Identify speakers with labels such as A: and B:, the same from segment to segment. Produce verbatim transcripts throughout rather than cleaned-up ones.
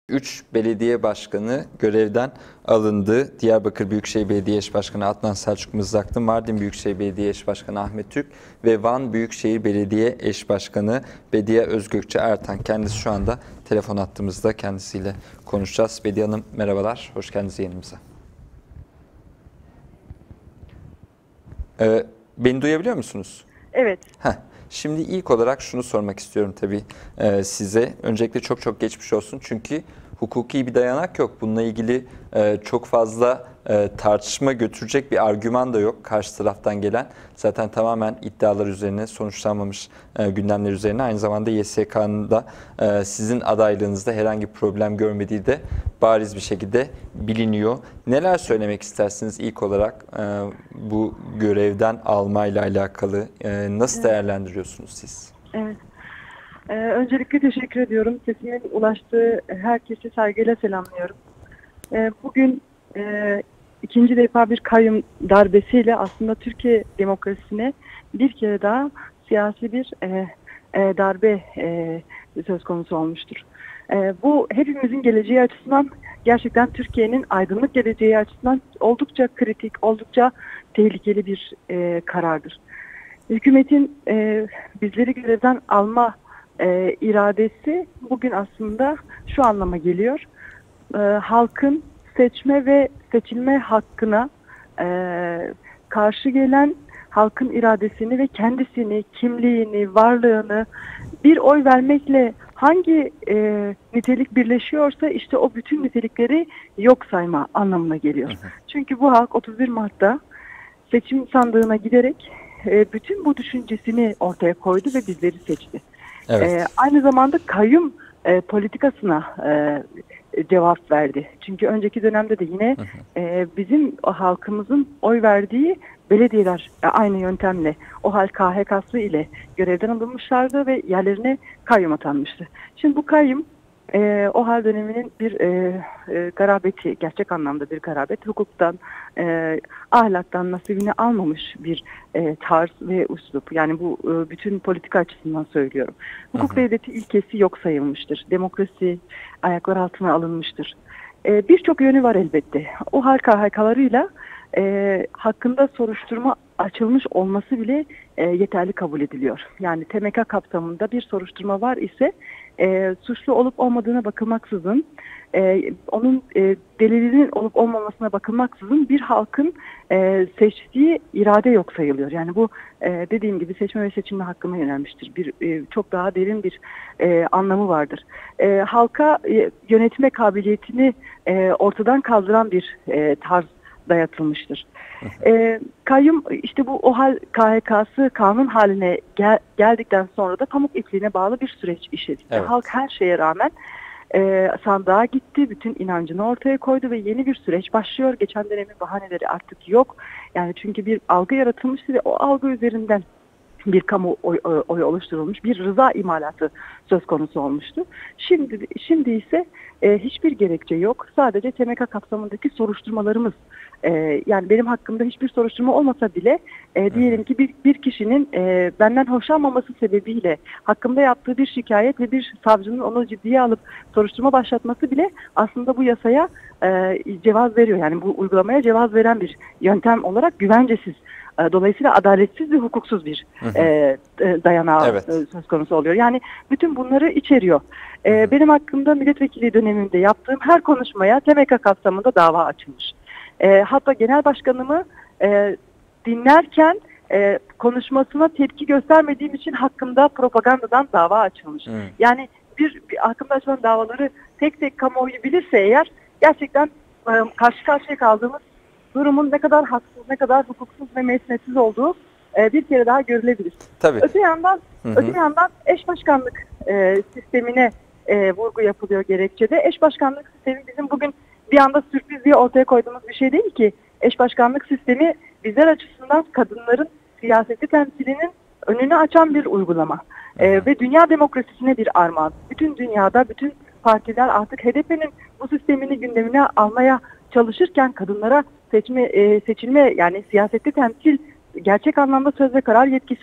A: üç belediye başkanı görevden alındı. Diyarbakır Büyükşehir Belediye Eş Başkanı Adnan Selçuk Mızraklı, Mardin Büyükşehir Belediye Eş Başkanı Ahmet Türk ve Van Büyükşehir Belediye Eş Başkanı Bediye Özgökçe Ertan. Kendisi şu anda telefon hattımızda, kendisiyle konuşacağız. Bediye Hanım merhabalar, hoş geldiniz yayınımıza. Ee, beni duyabiliyor musunuz?
B: Evet.
A: Heh. Şimdi ilk olarak şunu sormak istiyorum tabii e, size. Öncelikle çok çok geçmiş olsun. Çünkü hukuki bir dayanak yok. Bununla ilgili e, çok fazla e, tartışma götürecek bir argüman da yok karşı taraftan gelen. Zaten tamamen iddialar üzerine, sonuçlanmamış e, gündemler üzerine. Aynı zamanda Y S K'nın da e, sizin adaylığınızda herhangi bir problem görmediği de bariz bir şekilde biliniyor. Neler söylemek istersiniz ilk olarak e, bu görevden almayla alakalı? E, nasıl değerlendiriyorsunuz siz?
B: Evet. Ee, öncelikle teşekkür ediyorum. Sesimin ulaştığı herkesi saygıyla selamlıyorum. Ee, bugün e, ikinci defa bir kayyum darbesiyle aslında Türkiye demokrasisine bir kere daha siyasi bir e, e, darbe e, söz konusu olmuştur. E, bu hepimizin geleceği açısından, gerçekten Türkiye'nin aydınlık geleceği açısından oldukça kritik, oldukça tehlikeli bir e, karardır. Hükümetin e, bizleri görevden alma e, iradesi bugün aslında şu anlama geliyor. E, halkın seçme ve seçilme hakkına e, karşı gelen, halkın iradesini ve kendisini, kimliğini, varlığını bir oy vermekle hangi e, nitelik birleşiyorsa işte o bütün nitelikleri yok sayma anlamına geliyor. Çünkü bu halk otuz bir Mart'ta seçim sandığına giderek bütün bu düşüncesini ortaya koydu ve bizleri seçti.
A: Evet.
B: Ee, aynı zamanda kayyum e, politikasına e, cevap verdi. Çünkü önceki dönemde de yine hı hı. E, bizim o halkımızın oy verdiği belediyeler e, aynı yöntemle o hal K H K'sı ile görevden alınmışlardı ve yerlerine kayyum atanmıştı. Şimdi bu kayyum E, o hal döneminin bir e, e, garabeti, gerçek anlamda bir garabet, hukuktan, e, ahlaktan nasibini almamış bir e, tarz ve üslup. Yani bu e, bütün politika açısından söylüyorum. Hukuk devleti ilkesi yok sayılmıştır. Demokrasi ayaklar altına alınmıştır. E, Birçok yönü var elbette. O hal K H K'larıyla e, hakkında soruşturma açılmış olması bile e, yeterli kabul ediliyor. Yani T M K kapsamında bir soruşturma var ise e, suçlu olup olmadığına bakılmaksızın, e, onun e, delilinin olup olmamasına bakılmaksızın bir halkın e, seçtiği irade yok sayılıyor. Yani bu e, dediğim gibi seçme ve seçilme hakkına yönelmiştir. Bir e, çok daha derin bir e, anlamı vardır. E, halka e, yönetme kabiliyetini e, ortadan kaldıran bir e, tarz dayatılmıştır. E, kayyum işte bu OHAL K H K'sı kanun haline gel, geldikten sonra da pamuk ipliğine bağlı bir süreç işledi. Evet. Halk her şeye rağmen e, sandığa gitti, bütün inancını ortaya koydu ve yeni bir süreç başlıyor. Geçen dönemin bahaneleri artık yok. Yani çünkü bir algı yaratılmıştı ve o algı üzerinden bir kamu oy, oy, oy oluşturulmuş, bir rıza imalatı söz konusu olmuştu. Şimdi şimdi ise e, hiçbir gerekçe yok. Sadece T M K kapsamındaki soruşturmalarımız, e, yani benim hakkımda hiçbir soruşturma olmasa bile e, diyelim ki bir, bir kişinin e, benden hoşlanmaması sebebiyle hakkımda yaptığı bir şikayet ve bir savcının onu ciddiye alıp soruşturma başlatması bile aslında bu yasaya e, cevaz veriyor. Yani bu uygulamaya cevaz veren bir yöntem olarak güvencesiz. Dolayısıyla adaletsiz ve hukuksuz bir hı hı. E, dayanağı evet. söz konusu oluyor. Yani bütün bunları içeriyor. E, benim hakkımda milletvekili döneminde yaptığım her konuşmaya T M K kapsamında dava açılmış. E, hatta genel başkanımı e, dinlerken e, konuşmasına tepki göstermediğim için hakkımda propagandadan dava açılmış. Hı. Yani bir, bir hakkımda açılan davaları tek tek kamuoyu bilirse eğer gerçekten e, karşı karşıya kaldığımız durumun ne kadar haksız, ne kadar hukuksuz ve mesnetsiz olduğu e, bir kere daha görülebilir. Tabii. Öte yandan, hı hı. öte yandan eş başkanlık e, sistemine e, vurgu yapılıyor gerekçede. Eş başkanlık sistemi bizim bugün bir anda sürpriz diye ortaya koyduğumuz bir şey değil ki. Eş başkanlık sistemi bizler açısından kadınların siyaseti temsilinin önünü açan bir uygulama. E, ve dünya demokrasisine bir armağan. Bütün dünyada, bütün partiler artık H D P'nin bu sistemini gündemine almaya çalışırken kadınlara seçme, e, seçilme yani siyasette temsil, gerçek anlamda söz ve karar yetkisi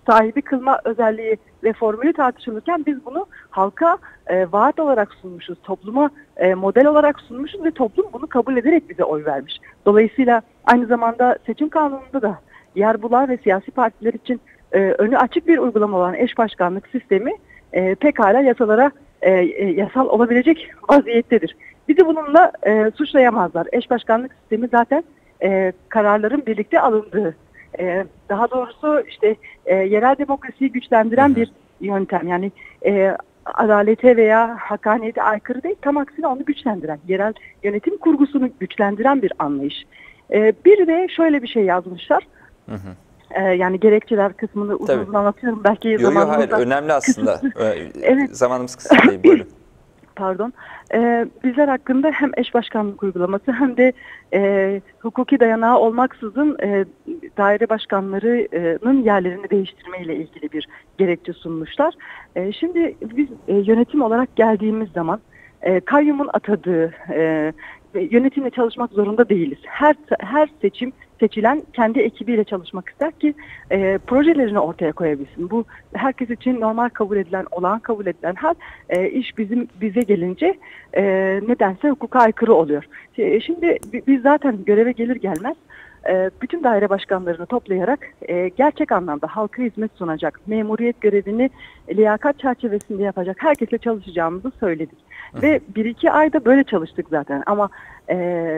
B: sahibi kılma özelliği ve formülü tartışılırken biz bunu halka e, vaat olarak sunmuşuz, topluma e, model olarak sunmuşuz ve toplum bunu kabul ederek bize oy vermiş. Dolayısıyla aynı zamanda seçim kanununda da yer bulan ve siyasi partiler için e, önü açık bir uygulama olan eş başkanlık sistemi e, pekala yasalara e, e, yasal olabilecek vaziyettedir. Bizi bununla e, suçlayamazlar. Eş başkanlık sistemi zaten e, kararların birlikte alındığı, e, daha doğrusu işte e, yerel demokrasiyi güçlendiren bir yöntem. Yani e, adalete veya hakkaniyete aykırı değil, tam aksine onu güçlendiren, yerel yönetim kurgusunu güçlendiren bir anlayış. E, bir de şöyle bir şey yazmışlar. Hı hı. Ee, yani gerekçeler kısmını uzun
A: Tabii.
B: uzun anlatıyorum. Belki
A: yo, yo, hayır, önemli aslında. evet. Zamanımız kısıtlı değil. Buyurun.
B: Pardon. Ee, bizler hakkında hem eş başkanlık uygulaması hem de e, hukuki dayanağı olmaksızın e, daire başkanlarının yerlerini değiştirmeyle ilgili bir gerekçe sunmuşlar. E, şimdi biz e, yönetim olarak geldiğimiz zaman e, kayyumun atadığı e, yönetimle çalışmak zorunda değiliz. Her her seçim seçilen kendi ekibiyle çalışmak ister ki e, projelerini ortaya koyabilsin. Bu herkes için normal kabul edilen, olağan kabul edilen her e, iş bizim bize gelince e, nedense hukuka aykırı oluyor. Şimdi biz zaten göreve gelir gelmez e, bütün daire başkanlarını toplayarak e, gerçek anlamda halka hizmet sunacak, memuriyet görevini liyakat çerçevesinde yapacak herkesle çalışacağımızı söyledik. Hı. Ve bir iki ayda böyle çalıştık zaten ama e,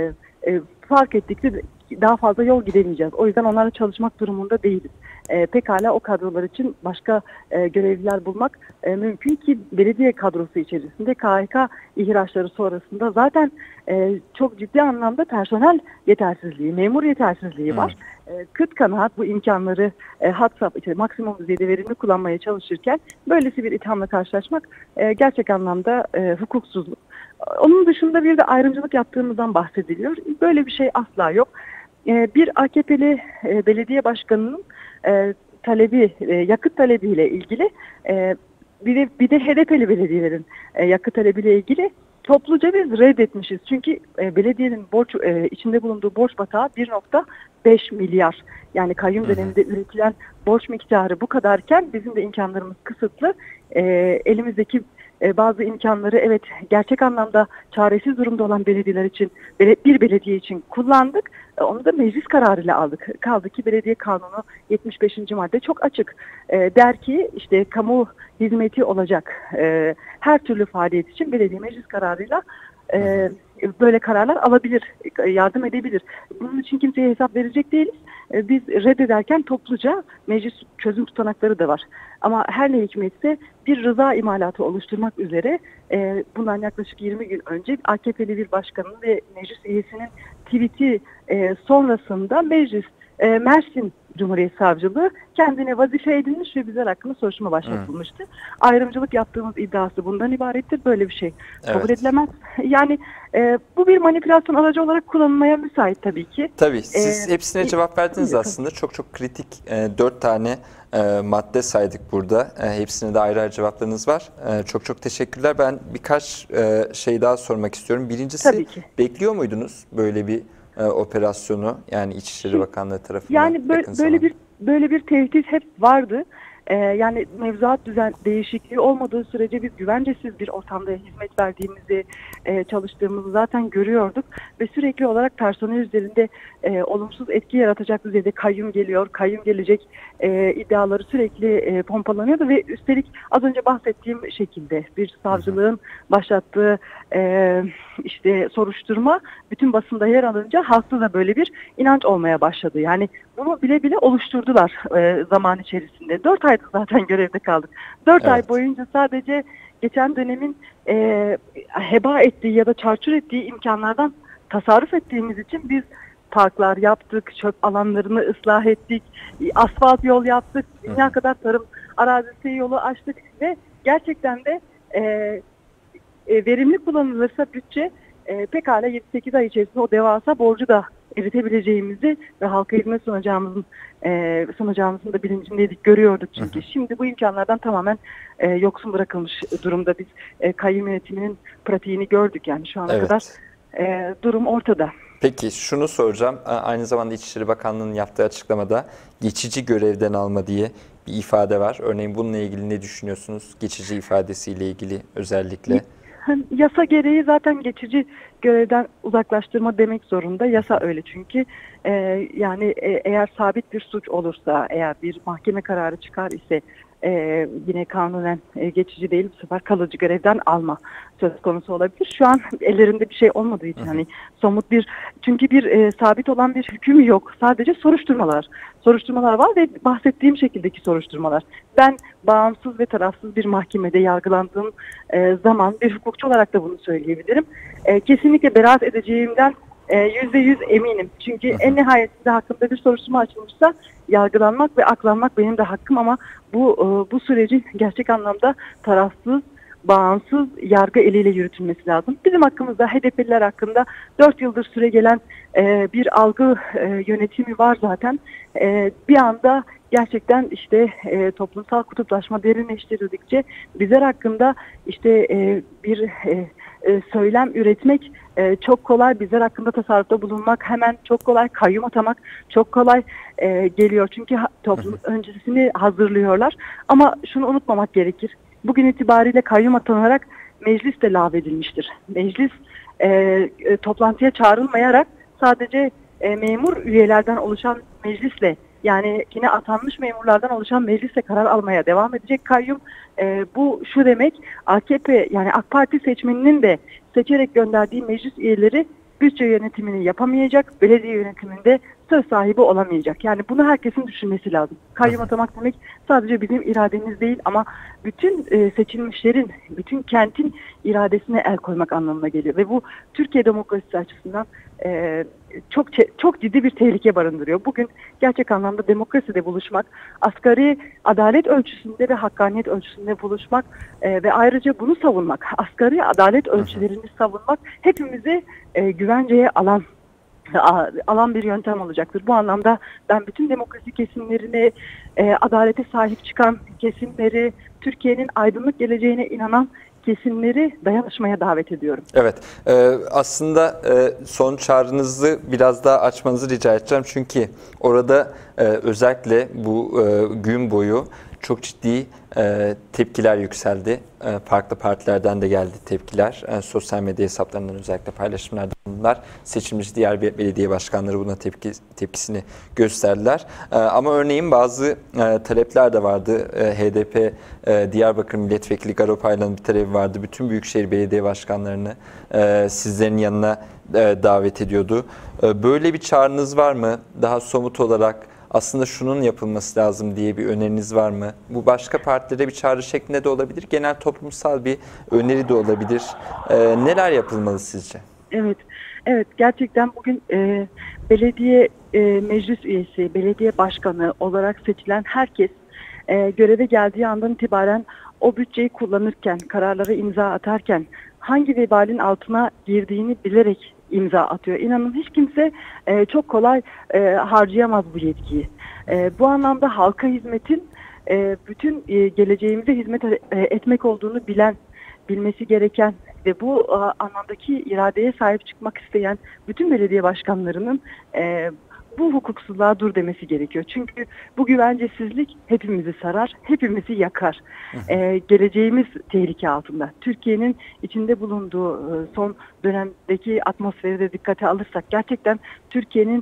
B: e, fark ettik ki daha fazla yol gidemeyeceğiz. O yüzden onlarla çalışmak durumunda değiliz. E, pekala o kadrolar için başka e, görevliler bulmak e, mümkün ki belediye kadrosu içerisinde K H K ihraçları sonrasında zaten e, çok ciddi anlamda personel yetersizliği, memur yetersizliği var. E, kıt kanaat bu imkanları e, hat saf, işte, maksimum düzeyde verimli kullanmaya çalışırken böylesi bir ithamla karşılaşmak e, gerçek anlamda e, hukuksuzluk. Onun dışında bir de ayrımcılık yaptığımızdan bahsediliyor. Böyle bir şey asla yok. Bir A K P'li belediye başkanının talebi, yakıt talebiyle ilgili, bir de, bir de H D P'li belediyelerin yakıt talebiyle ilgili topluca biz reddetmişiz. Çünkü belediyenin borç içinde bulunduğu borç batağı bir nokta beş milyar. Yani kayyum döneminde üretilen borç miktarı bu kadarken bizim de imkanlarımız kısıtlı. Elimizdeki bazı imkanları evet gerçek anlamda çaresiz durumda olan belediyeler için, bir belediye için kullandık. Onu da meclis kararıyla aldık. Kaldı ki belediye kanunu yetmiş beşinci madde çok açık. Der ki işte kamu hizmeti olacak her türlü faaliyet için belediye meclis kararıyla böyle kararlar alabilir, yardım edebilir. Bunun için kimseye hesap verecek değiliz. Biz reddederken topluca meclis çözüm tutanakları da var. Ama her ne hikmetse bir rıza imalatı oluşturmak üzere bundan yaklaşık yirmi gün önce A K P'li bir başkanın ve meclis üyesinin tweet'i sonrasında meclis Mersin Cumhuriyet Savcılığı kendine vazife edinmiş ve bizler hakkında soruşturma başlatılmıştı. Hmm. Ayrımcılık yaptığımız iddiası bundan ibarettir. Böyle bir şey kabul evet. edilemez. Yani e, bu bir manipülasyon aracı olarak kullanılmaya müsait tabii ki.
A: Tabii. Siz ee, hepsine cevap verdiniz e, aslında. Çok çok kritik e, dört tane e, madde saydık burada. E, hepsine de ayrı ayrı cevaplarınız var. E, çok çok teşekkürler. Ben birkaç e, şey daha sormak istiyorum. Birincisi, bekliyor muydunuz böyle bir operasyonu, yani İçişleri Bakanlığı tarafından?
B: Yani böyle, böyle bir böyle bir tehdit hep vardı. Ee, yani mevzuat düzen değişikliği olmadığı sürece biz güvencesiz bir ortamda hizmet verdiğimizi, e, çalıştığımızı zaten görüyorduk ve sürekli olarak personel üzerinde e, olumsuz etki yaratacak düzeyde kayyum geliyor, kayyum gelecek e, iddiaları sürekli e, pompalanıyordu ve üstelik az önce bahsettiğim şekilde bir savcılığın başlattığı e, işte soruşturma bütün basında yer alınca halkta da böyle bir inanç olmaya başladı. Yani bunu bile bile oluşturdular e, zaman içerisinde. Dört ayda zaten görevde kaldık. Dört evet. ay boyunca sadece geçen dönemin e, heba ettiği ya da çarçur ettiği imkanlardan tasarruf ettiğimiz için biz parklar yaptık, çöp alanlarını ıslah ettik, asfalt yol yaptık, dünya kadar tarım arazisi yolu açtık ve gerçekten de e, e, verimli kullanılırsa bütçe e, pekala yedi sekiz ay içerisinde o devasa borcu da eritebileceğimizi ve halka hizmet sunacağımızın e, sunacağımızın da bilincindeydik, görüyorduk çünkü. Hı hı. Şimdi bu imkanlardan tamamen e, yoksun bırakılmış durumda. Biz e, kayyum yönetiminin pratiğini gördük yani şu ana evet. kadar e, durum ortada.
A: Peki şunu soracağım. Aynı zamanda İçişleri Bakanlığı'nın yaptığı açıklamada geçici görevden alma diye bir ifade var. Örneğin bununla ilgili ne düşünüyorsunuz? Geçici ifadesiyle ilgili özellikle.
B: Yasa gereği zaten geçici görevden uzaklaştırma demek zorunda. Yasa öyle çünkü. Ee, yani e, eğer sabit bir suç olursa, eğer bir mahkeme kararı çıkar ise e, yine kanunen e, geçici değil, bu sefer kalıcı görevden alma söz konusu olabilir. Şu an ellerinde bir şey olmadığı için hani somut bir, çünkü bir e, sabit olan bir hüküm yok. Sadece soruşturmalar. Soruşturmalar var ve bahsettiğim şekildeki soruşturmalar. Ben bağımsız ve tarafsız bir mahkemede yargılandığım e, zaman bir hukukçu olarak da bunu söyleyebilirim. E, kesinlikle beraat edeceğimden yüzde yüz eminim. Çünkü en nihayetinde hakkında bir soruşturma açılmışsa yargılanmak ve aklanmak benim de hakkım, ama bu bu sürecin gerçek anlamda tarafsız, bağımsız yargı eliyle yürütülmesi lazım. Bizim hakkımızda, H D P'liler hakkında dört yıldır süre gelen e, bir algı e, yönetimi var zaten. E, bir anda gerçekten işte e, toplumsal kutuplaşma derinleştirildikçe bizler hakkında işte e, bir e, e, söylem üretmek e, çok kolay, bizler hakkında tasarrufta bulunmak hemen çok kolay, kayyum atamak çok kolay e, geliyor. Çünkü ha, toplum öncesini hazırlıyorlar. Ama şunu unutmamak gerekir. Bugün itibariyle kayyum atanarak meclis de lağvedilmiştir. Meclis e, e, toplantıya çağrılmayarak sadece e, memur üyelerden oluşan meclisle, yani yine atanmış memurlardan oluşan meclisle karar almaya devam edecek kayyum. E, bu şu demek, A K P yani AK Parti seçmeninin de seçerek gönderdiği meclis üyeleri bütçe yönetimini yapamayacak, belediye yönetiminde söz sahibi olamayacak. Yani bunu herkesin düşünmesi lazım. Kayyum atamak demek sadece bizim irademiz değil, ama bütün e, seçilmişlerin, bütün kentin iradesine el koymak anlamına geliyor. Ve bu Türkiye demokrasisi açısından e, çok çok ciddi bir tehlike barındırıyor. Bugün gerçek anlamda demokraside buluşmak, asgari adalet ölçüsünde ve hakkaniyet ölçüsünde buluşmak e, ve ayrıca bunu savunmak, asgari adalet ölçülerini savunmak hepimizi e, güvenceye alan alan bir yöntem olacaktır. Bu anlamda ben bütün demokrasi kesimlerine, e, adalete sahip çıkan kesimleri, Türkiye'nin aydınlık geleceğine inanan kesimleri dayanışmaya davet ediyorum.
A: Evet, e, aslında e, son çağrınızı biraz daha açmanızı rica edeceğim. Çünkü orada e, özellikle bu e, gün boyu çok ciddi e, tepkiler yükseldi. E, farklı partilerden de geldi tepkiler. E, sosyal medya hesaplarından özellikle paylaşımlarda bulundular. Seçilmiş diğer bir belediye başkanları buna tepki tepkisini gösterdiler. E, ama örneğin bazı e, talepler de vardı. E, H D P e, Diyarbakır Milletvekili Garo Paylan'ın bir talebi vardı. Bütün büyükşehir belediye başkanlarını e, sizlerin yanına e, davet ediyordu. E, böyle bir çağrınız var mı? Daha somut olarak aslında şunun yapılması lazım diye bir öneriniz var mı? Bu başka partilere bir çağrı şeklinde de olabilir. Genel toplumsal bir öneri de olabilir. Ee, neler yapılmalı sizce?
B: Evet, evet gerçekten bugün e, belediye e, meclis üyesi, belediye başkanı olarak seçilen herkes e, göreve geldiği andan itibaren o bütçeyi kullanırken, kararları imza atarken hangi vebalin altına girdiğini bilerek imza atıyor. İnanın hiç kimse e, çok kolay e, harcayamaz bu yetkiyi. E, bu anlamda halka hizmetin e, bütün e, geleceğimize hizmet e, etmek olduğunu bilen, bilmesi gereken ve bu e, anlamdaki iradeye sahip çıkmak isteyen bütün belediye başkanlarının e, bu hukuksuzluğa dur demesi gerekiyor. Çünkü bu güvencesizlik hepimizi sarar, hepimizi yakar. Ee, geleceğimiz tehlike altında. Türkiye'nin içinde bulunduğu e, son dönemdeki atmosferi de dikkate alırsak gerçekten Türkiye'nin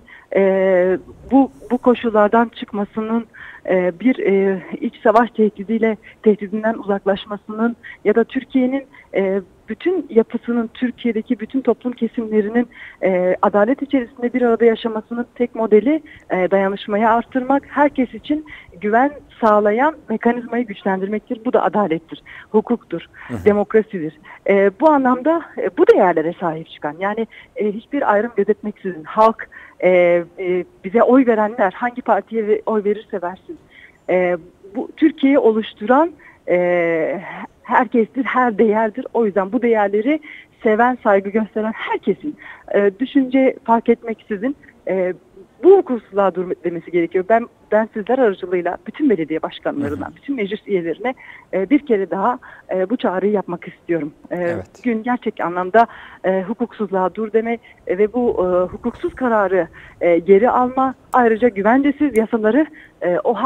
B: e, bu bu koşullardan çıkmasının, e, bir e, iç savaş tehdidiyle tehdidinden uzaklaşmasının ya da Türkiye'nin e, bütün yapısının, Türkiye'deki bütün toplum kesimlerinin e, adalet içerisinde bir arada yaşamasının tek modeli e, dayanışmayı artırmak, herkes için güven sağlayan mekanizmayı güçlendirmektir. Bu da adalettir, hukuktur, hı hı. demokrasidir. E, bu anlamda e, bu değerlere sahip çıkan, yani e, hiçbir ayrım gözetmeksizin halk, e, e, bize oy verenler hangi partiye oy verirse versin, e, bu Türkiye'yi oluşturan e, herkestir, her değerdir. O yüzden bu değerleri seven, saygı gösteren herkesin e, düşünce fark etmeksizin e, bu hukuksuzluğa dur demesi gerekiyor. Ben ben sizler aracılığıyla bütün belediye başkanlarına, bütün meclis üyelerine e, bir kere daha e, bu çağrıyı yapmak istiyorum. E, evet. Gün gerçek anlamda e, hukuksuzluğa dur deme e, ve bu e, hukuksuz kararı e, geri alma, ayrıca güvencesiz yasaları e, o hal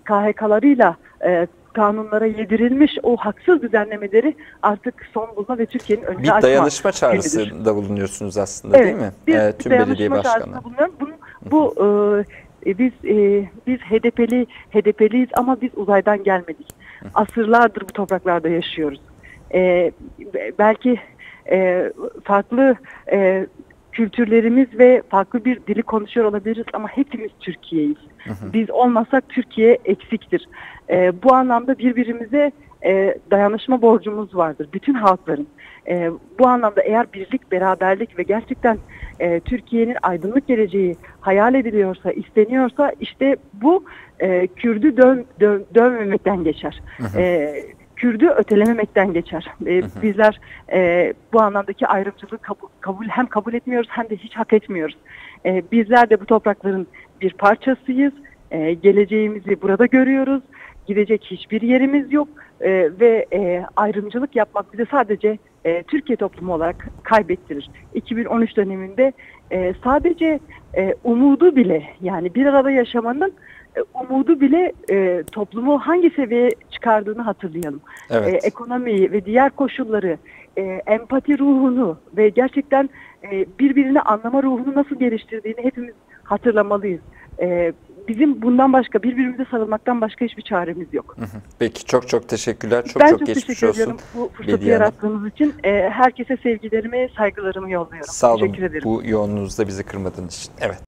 B: K H K'larıyla e, kanunlara yedirilmiş o haksız düzenlemeleri artık son bulma ve Türkiye'nin önüne
A: Bir
B: açma
A: dayanışma
B: günüdür.
A: çağrısında bulunuyorsunuz aslında,
B: Evet,
A: değil mi?
B: bir
A: Ee, tüm belediye
B: dayanışma
A: başkanları.
B: çağrısında bulunuyorum. Bunun, bu e, biz e, biz H D P'li H D P'liyiz ama biz uzaydan gelmedik. Asırlardır bu topraklarda yaşıyoruz. E, belki e, farklı e, kültürlerimiz ve farklı bir dili konuşuyor olabiliriz ama hepimiz Türkiye'yiz. Biz olmasak Türkiye eksiktir. E, bu anlamda birbirimize e, dayanışma borcumuz vardır. Bütün halkların. E, bu anlamda eğer birlik, beraberlik ve gerçekten e, Türkiye'nin aydınlık geleceği hayal ediliyorsa, isteniyorsa işte bu e, Kürdü dön, dön, dönmemekten geçer. E, Kürdü ötelememekten geçer. E, bizler e, bu anlamdaki ayrımcılığı kabul, kabul hem kabul etmiyoruz hem de hiç hak etmiyoruz. E, bizler de bu toprakların bir parçasıyız. E, geleceğimizi burada görüyoruz. Gidecek hiçbir yerimiz yok e, ve e, ayrımcılık yapmak bize sadece e, Türkiye toplumu olarak kaybettirir. iki bin on üç döneminde e, sadece e, umudu bile, yani bir arada yaşamanın e, umudu bile e, toplumu hangi seviyeye çıkardığını hatırlayalım.
A: Evet.
B: E, ekonomiyi ve diğer koşulları, e, empati ruhunu ve gerçekten e, birbirini anlama ruhunu nasıl geliştirdiğini hepimiz hatırlamalıyız. E, Bizim bundan başka, birbirimize sarılmaktan başka hiçbir çaremiz yok.
A: Peki, çok çok teşekkürler. Çok
B: ben
A: çok,
B: çok
A: geçmiş
B: teşekkür
A: olsun.
B: ediyorum bu fırsatı
A: Bediye Hanım.
B: yarattığınız için. E, herkese sevgilerimi, saygılarımı yolluyorum.
A: Sağ olun,
B: Teşekkür ederim.
A: bu yoğunluğunuzda bizi kırmadığınız için. Evet.